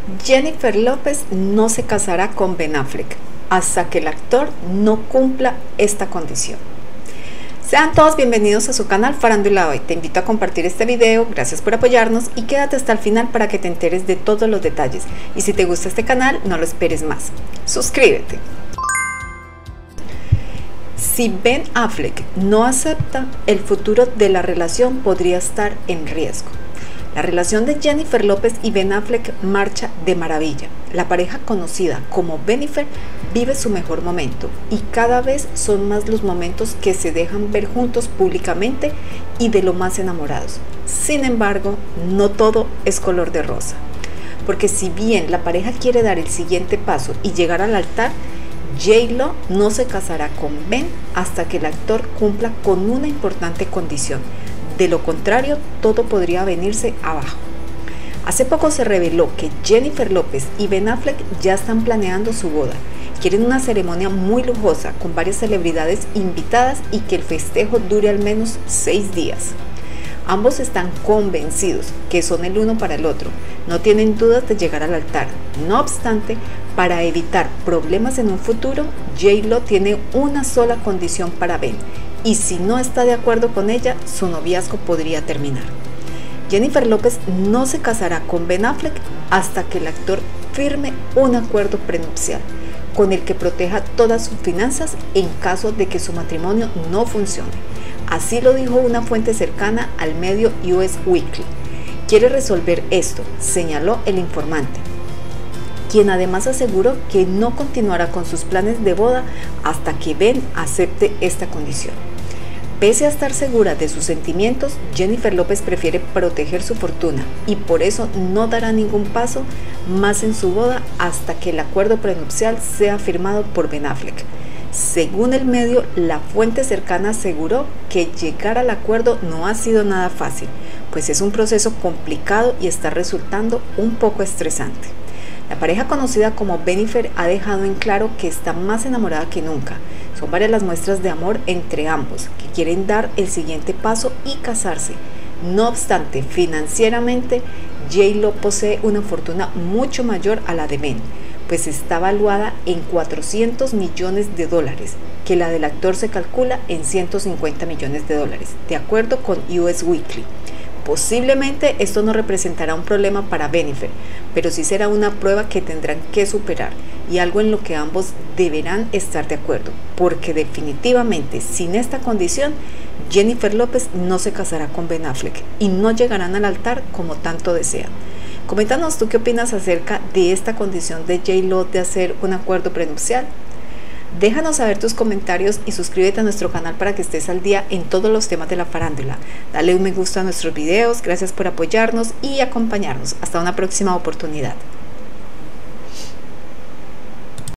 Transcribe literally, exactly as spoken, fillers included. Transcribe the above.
Jennifer López no se casará con Ben Affleck hasta que el actor no cumpla esta condición. Sean todos bienvenidos a su canal Farándula Hoy. Te invito a compartir este video, gracias por apoyarnos y quédate hasta el final para que te enteres de todos los detalles. Y si te gusta este canal, no lo esperes más. Suscríbete. Si Ben Affleck no acepta, el futuro de la relación podría estar en riesgo. La relación de Jennifer López y Ben Affleck marcha de maravilla. La pareja conocida como Bennifer vive su mejor momento y cada vez son más los momentos que se dejan ver juntos públicamente y de lo más enamorados. Sin embargo, no todo es color de rosa, porque si bien la pareja quiere dar el siguiente paso y llegar al altar, J-Lo no se casará con Ben hasta que el actor cumpla con una importante condición. De lo contrario, todo podría venirse abajo. Hace poco se reveló que Jennifer López y Ben Affleck ya están planeando su boda. Quieren una ceremonia muy lujosa con varias celebridades invitadas y que el festejo dure al menos seis días. Ambos están convencidos que son el uno para el otro. No tienen dudas de llegar al altar. No obstante, para evitar problemas en un futuro, J-Lo tiene una sola condición para Ben. Y si no está de acuerdo con ella, su noviazgo podría terminar. Jennifer López no se casará con Ben Affleck hasta que el actor firme un acuerdo prenupcial con el que proteja todas sus finanzas en caso de que su matrimonio no funcione. Así lo dijo una fuente cercana al medio U S Weekly. Quiere resolver esto, señaló el informante, quien además aseguró que no continuará con sus planes de boda hasta que Ben acepte esta condición. Pese a estar segura de sus sentimientos, Jennifer López prefiere proteger su fortuna y por eso no dará ningún paso más en su boda hasta que el acuerdo prenupcial sea firmado por Ben Affleck. Según el medio, la fuente cercana aseguró que llegar al acuerdo no ha sido nada fácil, pues es un proceso complicado y está resultando un poco estresante. La pareja conocida como Bennifer ha dejado en claro que está más enamorada que nunca. Son varias las muestras de amor entre ambos, que quieren dar el siguiente paso y casarse. No obstante, financieramente, J-Lo posee una fortuna mucho mayor a la de Ben, pues está valuada en cuatrocientos millones de dólares, que la del actor se calcula en ciento cincuenta millones de dólares, de acuerdo con U S Weekly. Posiblemente esto no representará un problema para Bennifer, pero sí será una prueba que tendrán que superar y algo en lo que ambos deberán estar de acuerdo, porque definitivamente sin esta condición, Jennifer López no se casará con Ben Affleck y no llegarán al altar como tanto desean. Coméntanos tú qué opinas acerca de esta condición de J-Lo de hacer un acuerdo prenupcial. Déjanos saber tus comentarios y suscríbete a nuestro canal para que estés al día en todos los temas de la farándula. Dale un me gusta a nuestros videos, gracias por apoyarnos y acompañarnos. Hasta una próxima oportunidad.